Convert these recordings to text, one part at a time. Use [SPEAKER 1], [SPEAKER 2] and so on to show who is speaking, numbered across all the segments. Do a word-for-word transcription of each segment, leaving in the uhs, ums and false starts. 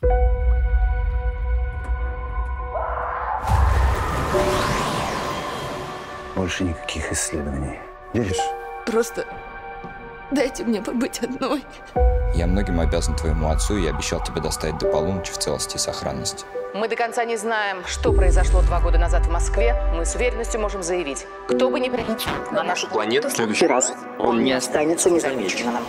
[SPEAKER 1] Больше никаких исследований. Веришь?
[SPEAKER 2] Просто дайте мне побыть одной.
[SPEAKER 3] Я многим обязан твоему отцу и обещал тебе доставить до полуночи в целости и сохранности.
[SPEAKER 4] Мы до конца не знаем, что произошло два года назад в Москве. Мы с уверенностью можем заявить, кто бы ни прилетел на нашу планету в следующий раз, он не останется незамеченным.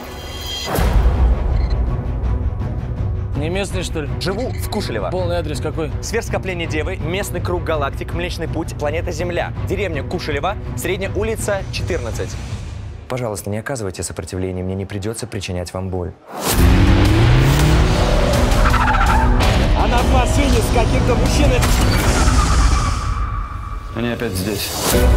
[SPEAKER 5] Не местный, что ли?
[SPEAKER 6] Живу в Кушелево.
[SPEAKER 5] Полный адрес какой?
[SPEAKER 6] Сверхскопление Девы, местный круг галактик, Млечный Путь, планета Земля, деревня Кушелево, средняя улица, четырнадцать. Пожалуйста, не оказывайте сопротивления, мне не придется причинять вам боль.
[SPEAKER 5] Она в машине с каким-то мужчиной.
[SPEAKER 1] Они опять здесь.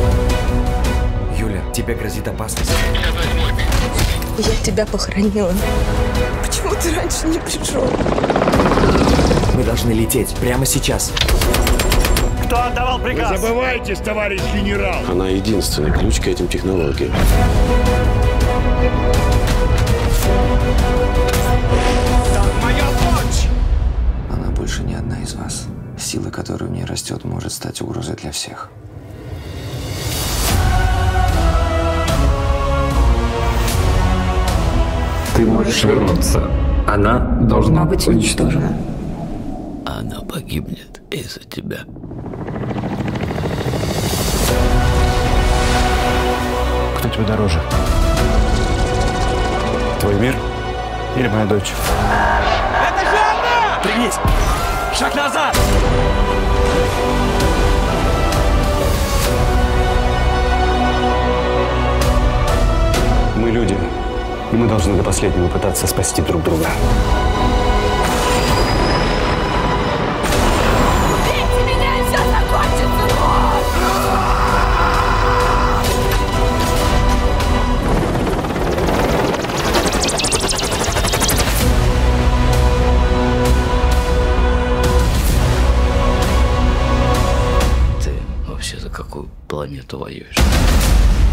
[SPEAKER 6] Юля, тебе грозит опасность.
[SPEAKER 2] Я тебя похоронила. Почему ты раньше не пришел?
[SPEAKER 6] Мы должны лететь прямо сейчас.
[SPEAKER 5] Кто отдавал приказ?
[SPEAKER 7] Не забывайтесь, товарищ генерал!
[SPEAKER 8] Она единственный ключ к этим технологиям.
[SPEAKER 5] Там моя дочь!
[SPEAKER 3] Она больше не одна из вас. Сила, которая в ней растет, может стать угрозой для всех.
[SPEAKER 1] Ты можешь вернуться. Она должна быть уничтожена.
[SPEAKER 9] Она погибнет из-за тебя.
[SPEAKER 1] Кто тебе дороже? Твой мир или моя дочь?
[SPEAKER 5] Это же она! Пригнись! Шаг назад!
[SPEAKER 1] Мы люди, и мы должны до последнего пытаться спасти друг друга.
[SPEAKER 2] Убейте меня, и все закончится!
[SPEAKER 9] Ты вообще за какую планету воюешь?